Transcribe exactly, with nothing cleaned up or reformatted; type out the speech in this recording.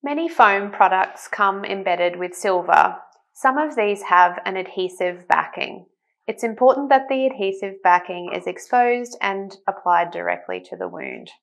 Many foam products come embedded with silver. Some of these have an adhesive backing. It's important that the adhesive backing is exposed and applied directly to the wound.